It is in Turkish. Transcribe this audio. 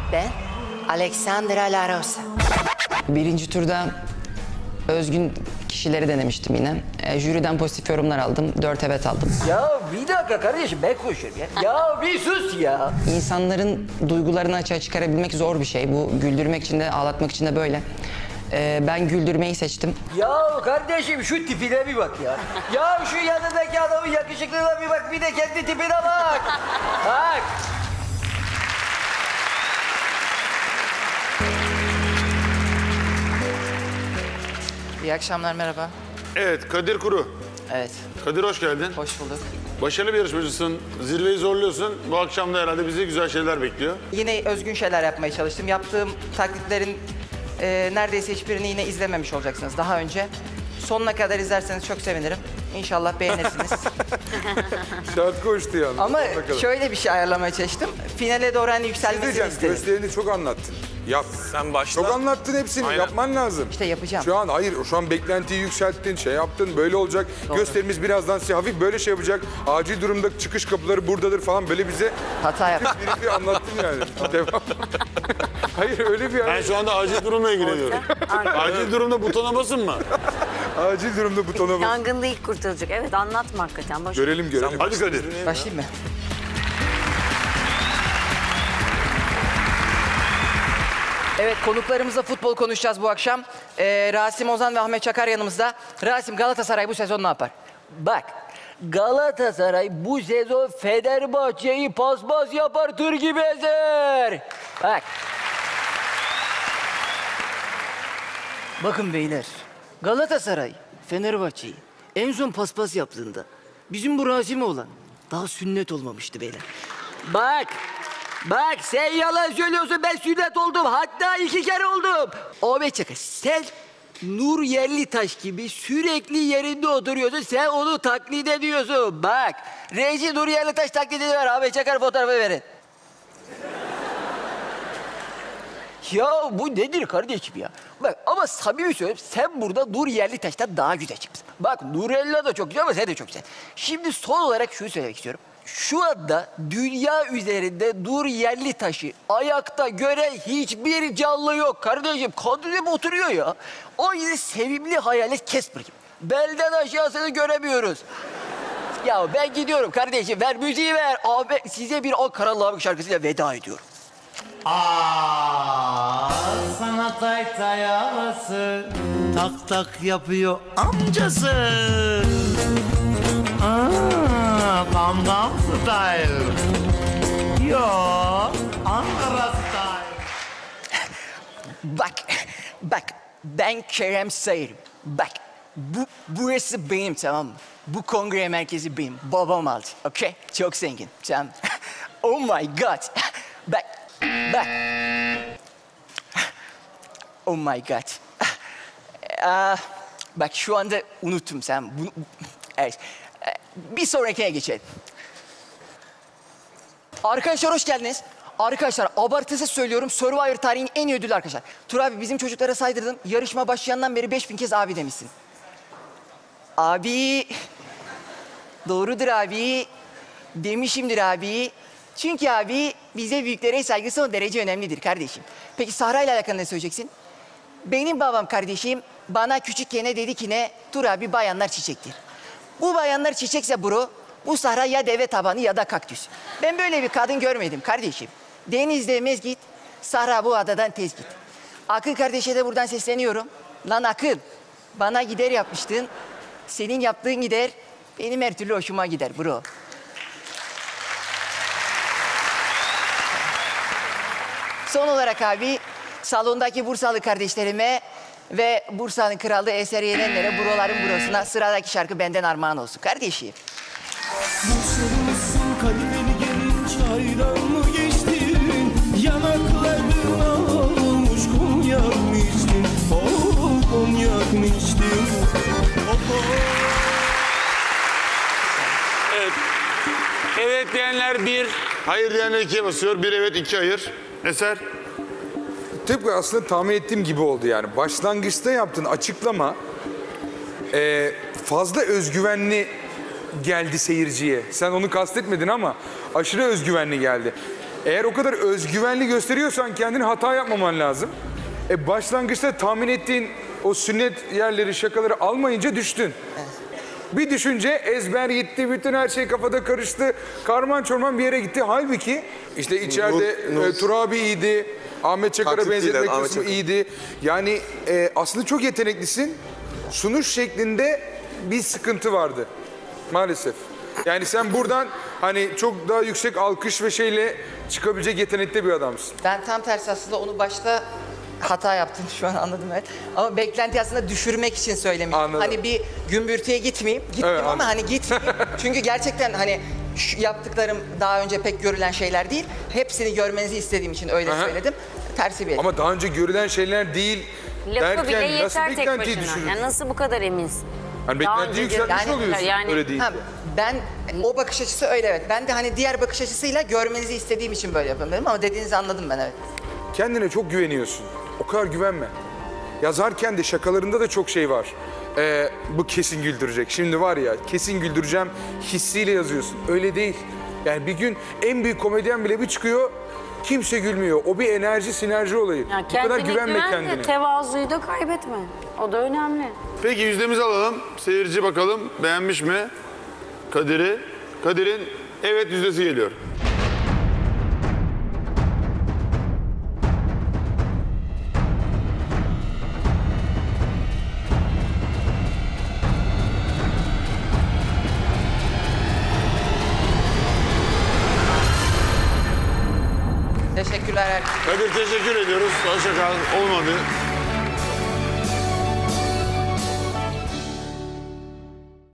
Ben Alexandra La Rosa. Birinci turda özgün kişileri denemiştim yine. Jüriden pozitif yorumlar aldım. 4 evet aldım. Ya bir dakika kardeşim ben konuşuyorum ya. Ya bir sus ya. İnsanların duygularını açığa çıkarabilmek zor bir şey. Bu güldürmek için de ağlatmak için de böyle. Ben güldürmeyi seçtim. Ya kardeşim şu tipine bir bak ya. Ya şu yanındaki adamın yakışıklığına bir bak. Bir de kendi tipine bak. Bak. İyi akşamlar, merhaba. Evet, Kadir Kuru. Evet, Kadir hoş geldin. hoş bulduk. Başarılı bir yarışmacısın, zirveyi zorluyorsun. Bu akşam da herhalde bizi güzel şeyler bekliyor. Yine özgün şeyler yapmaya çalıştım. Yaptığım taklitlerin neredeyse hiçbirini yine izlememiş olacaksınız daha önce. Sonuna kadar izlerseniz çok sevinirim. İnşallah beğenirsiniz. Şart koştu yalnız. Ama Bakalım. şöyle bir şey ayarlamaya çalıştım. Finale doğru hani yükselmesini Diyeceğim, istedim. gösterini çok anlattın. Yap. Sen başla. Çok anlattın hepsini. Aynen. Yapman lazım. İşte yapacağım. Şu an hayır, şu an beklentiyi yükselttin, şey yaptın, böyle olacak. Doğru. Gösterimiz birazdan size hafif böyle şey yapacak. Acil durumda çıkış kapıları buradadır falan böyle bize Hata yaptım. bir anlattın yani. Devam. Hayır öyle bir Ben şu anda acil durumla ilgileniyorum. Acil durumda butona basın mı? acil durumda butona bas. Yangında ilk kurtulacak. Evet anlatma hakikaten. Boş. Görelim görelim. Hadi Kadir. Başlayayım mı? Evet, konuklarımızla futbol konuşacağız bu akşam. Rasim Ozan ve Ahmet Çakar yanımızda. Rasim, Galatasaray bu sezon ne yapar? Bak. Galatasaray bu sezon Fenerbahçe'yi paspas yapar, tır gibi ezer. Bak. Bakın beyler. Galatasaray Fenerbahçe'yi en son paspas yaptığında bizim bu Rasim olan daha sünnet olmamıştı beyler. Bak. Bak sen yalan söylüyorsun, ben sünnet oldum, hatta 2 kere oldum. Ahmet Çakar, sen Nur Yerlitaş gibi sürekli yerinde oturuyorsun, sen onu taklit ediyorsun. Bak, reji Nur Yerlitaş taklidini ver, Ahmet Çakar fotoğrafı verin. Ya bu nedir kardeşim ya? Bak ama samimi söylüyorum, sen burada Nur Yerlitaş'tan daha güzel çıkmışsın. Bak Nurella da çok güzel ama sen de çok güzel. Şimdi son olarak şunu söylemek istiyorum. Şu anda dünya üzerinde Nur Yerlitaş'ı ayakta gören hiçbir canlı yok kardeşim. Kadın hep oturuyor ya. O yüzden sevimli hayalet Casper gibi. Belden aşağısını göremiyoruz. Ya ben gidiyorum kardeşim, ver müziği ver. Abi size bir Ankara Lavık şarkısıyla veda ediyorum. Sana tay tay havası tak tak yapıyor amcası. Gangnam Style. Yo, Ankara Style. Bak, ben Kerem Sayır'ım. Bak, burası benim, tamam mı? Bu kongre merkezi benim, babam aldı, okey? Çok zengin, tamam. Oh my God. Bak. Oh my God. Bak şu anda unuttum sen. Evet. Bir sonrakine geçelim. Arkadaşlar hoş geldiniz. Arkadaşlar abartısız söylüyorum, Survivor tarihinin en iyi ödüllü arkadaşlar. Tur abi bizim çocuklara saydırdın. Yarışma başlayandan beri 5000 kez abi demişsin. Abi. Doğrudur abi. Demişimdir abi. Çünkü abi bize büyüklere saygısı o derece önemlidir kardeşim. Peki Sahra ile alakalı ne söyleyeceksin? Benim babam kardeşim bana küçükken dedi ki ne? Tur abi bayanlar çiçektir. Bu bayanlar çiçekse bro, bu Sahra ya deve tabanı ya da kaktüs. Ben böyle bir kadın görmedim kardeşim. Denizde mezgit, Sahra bu adadan tez git. Akın kardeşe de buradan sesleniyorum. Lan Akın, bana gider yapmıştın. Senin yaptığın gider, benim her türlü hoşuma gider bro. Son olarak abi, salondaki Bursalı kardeşlerime ve Bursa'nın kralı Eser Yenenlere, buraların burasına sıradaki şarkı benden armağan olsun kardeşim. Mısın kalbini gelince hayran mı geçtin? Yanaklarına olmuş konyak mı içtin? Oh konyak mı içtin? Evet. Evet diyenler 1, hayır diyenler 2'ye basıyor. 1 evet, 2 hayır. Eser. Tıpkı aslında tahmin ettiğim gibi oldu yani. Başlangıçta yaptığın açıklama fazla özgüvenli geldi seyirciye. Sen onu kastetmedin ama aşırı özgüvenli geldi. Eğer o kadar özgüvenli gösteriyorsan kendini hata yapmaman lazım. Başlangıçta tahmin ettiğin o sünnet yerleri, şakaları almayınca düştün. Bir düşünce ezber gitti, bütün her şey kafada karıştı. Karman çorman bir yere gitti. Halbuki işte içeride Turabi iyiydi, Ahmet Çakar'a Taklit benzetmek değil, Ahmet kısmı Çakar. iyiydi. Yani aslında çok yeteneklisin. Sunuş şeklinde bir sıkıntı vardı maalesef. Yani sen buradan hani çok daha yüksek alkış ve şeyle çıkabilecek yetenekte bir adamsın. Ben tam tersi aslında onu başta hata yaptım şu an anladım evet. Ama beklenti aslında düşürmek için söylemiştim. Anladım. Hani bir gümbürtüye gitmeyeyim. Gittim Evet, ama anladım. hani gitmeyeyim. Çünkü gerçekten hani şu yaptıklarım daha önce pek görülen şeyler değil. Hepsini görmenizi istediğim için öyle Aha. söyledim. Tersi bir. Ama daha önce görülen şeyler değil Lafı bile derken nasıl yeter tek beklentiyi başına. düşürürsün? Yani nasıl bu kadar eminsin? Hani Daha beklentiyi önce yükseltmiş yani- oluyorsun. yani- Öyle değil. Ha, ben o bakış açısı öyle evet. Ben de hani diğer bakış açısıyla görmenizi istediğim için böyle yapıyorum dedim ama dediğinizi anladım ben evet. Kendine çok güveniyorsun. O kadar güvenme. Yazarken de şakalarında da çok şey var. Bu kesin güldürecek. Şimdi var ya kesin güldüreceğim hissiyle yazıyorsun. Öyle değil. Yani bir gün en büyük komedyen bile bir çıkıyor kimse gülmüyor. O bir enerji, sinerji olayı. Yani Bu kadar kendine güvenme güven de kendine. tevazuyu da kaybetme. O da önemli. Peki yüzdemizi alalım. Seyirci bakalım beğenmiş mi Kadir'i? Kadir'in evet yüzdesi geliyor. Teşekkürler herkese. Kadir teşekkür ediyoruz. Hoşça kal. Olmadı.